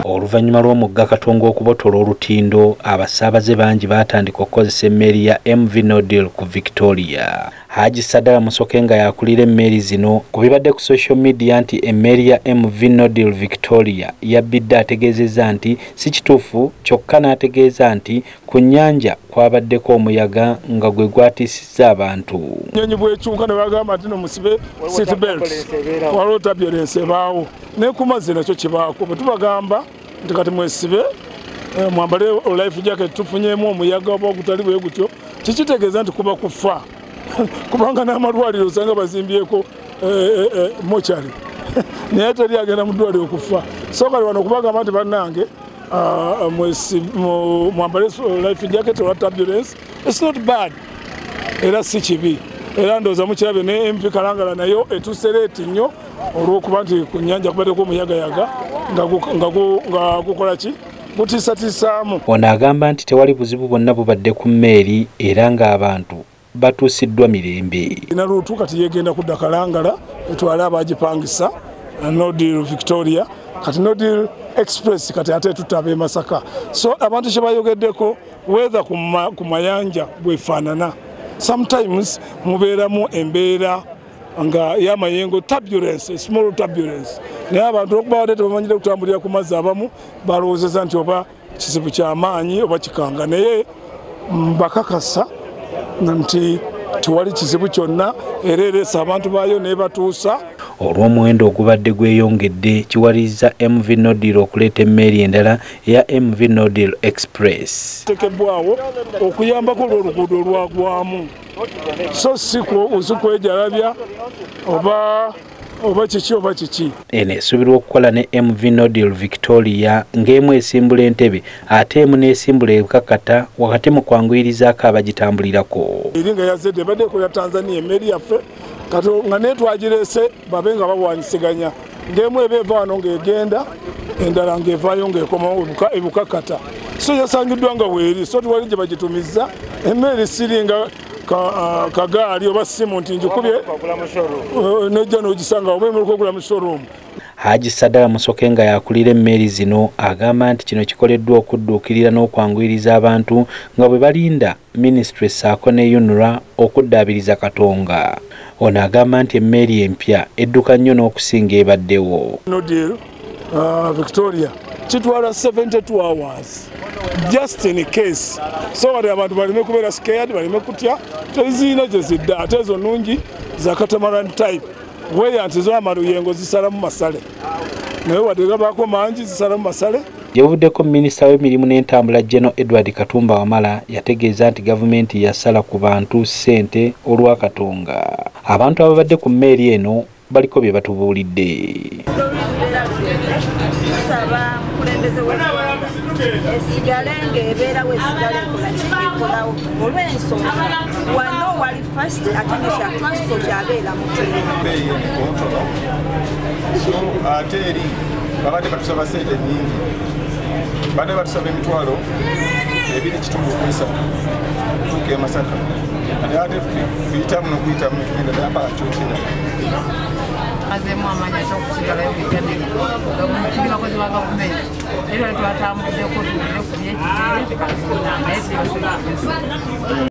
Oluvannyuma lw'omugga Katongo okubotola olutindo, abasaabaze bangi baatandika okukozesa emmeeri ya MV Nodil ku Victoria. Haji Sadala Musoke nga yakulira emmeeri zino ku bibadde ku social media nti emmeeri ya MV Nodil Victoria yabbidde ategeezezza nti si kituufu, kyokka n'ategeeza nti ku nnyanja kwabaddeko omuyaga nga gwe gwatiisizza abantu. Nnyonyi bw'ekyuka ne bagamba nti musibe seat belt waliwo turbulence ebaawo ne ku mazzi nakyo kibaako. Bwe tubagamba nti kati mwesibe mwambale life jacket tufunyeemu omuyaga oba ogutali bwe gutyo, kikitegeeza nti kuba kufa kubanga n'amalwaliro osanga bazimbyeko mochari naye teri agenda mu ddwaliro okufa. So kali wano kubagamba nti bannange mwambale life jacket oba turbulence, it's not bad era si kibi. Era ndowooza mukirabe ne MP Kalangala nayo etusereeti nnyo olw'okuba nti ku nnyanja kubaddeko omuyagayaga nga gukola ki gutiisatiisaamu. Ono agamba nti tewali buzibu bwonna bubadde ku mmeeri era ng'abantu batuusiddwa mirembe. Ina luutu kati yegenda kudda Kalangala etwale abagipangisa Nodil Victoria, kati Nodil Express kati ate tutaba e Masaka. So abantu kye bayogeddeko weather ku mayanja bwefaanana. Sometimes mubeeramu embeera nga y'amayengo turbulence, small turbulence. Naye abantu okubawadde tebamanyire kutambulira ku mazzi abamu balowoozeza nti oba kizibu ky'amaanyi oba kikanga. Naye mbakakasa nti tewali kizibu kyonna era ereesa abantu baayo n'ebatuusa. Olw'omuwendo ogubadde gweyongedde kiwalirizza MV Nodil okuleeta emmeeri endala eya MV Nodil Express. Tekebwawo okuyambako olw'oluguudo olwagwamu, so si kwejalabya oba kiki oba kiki. Eno esuubirwa okukola ne MV Nodil Victoria ng'emu esimbula Entebbe ate emu n'esimbula Ebukakata wakati mu kwanguyirizaako abagitambulirako. Eri nga yazedde ebadde ekola Tanzania emmeeri yaffe kati nga naye twagireese babe nga babwanyisiganya ng'emu eba eva wano ng'egenda endala ng'evaayo ng'ekomawo Ebukakata. So yasangiddwa nga weeri, so tewali gye bagitumizza. Emmeeri siringa kagaali oba simu nti njikubye nejja n'ogisanga oba emeruka ogula mu showroom. Haji Sadala Musoke nga yakulira emmeeri zino agamba nti kino kikoleddwa okudduukirira n'okwanguyiriza abantu nga bwe balinda Ministry ssaako ne UNRA okuddaabiriza Katonga. Ono agamba nti emmeeri empya edduka nnyo n'okusinga ebaddewo. Nodil Victoria kitwala 72 hours just in case. So wali abantu balime kubeera scared, balime kutya, tezirina gye zidda ate ezo nnungi za catamaran type. Weya nti zo amaluyengo zisala mu masale naye wadde gabaako mangi zisala mu masale. Yebuvuddeko Minisita w'emirimu n'entambula General Edward Katumba Wamala yategeeza nti gavumenti yasala ku bantu ssente olwa Katonga. Abantu ababadde ku mmeeri eno baliko bye batubuulidde. Esigale ng'ebeera wesigale ekolawo olw'ensonga wano wali fast ate nekya transport abeera mu ate eri babadde batusaba ssente nnyingi, badde batusaba emitwalo 2.3 tuuka e Masaka ate kuyitamu n'okuyitamu tugenda ddala mpaka kyokina. Mazemu amanya okusigalayo bitaniro tuli bakozi ba gavumenti era twatambudeko tugende ku byekitere naye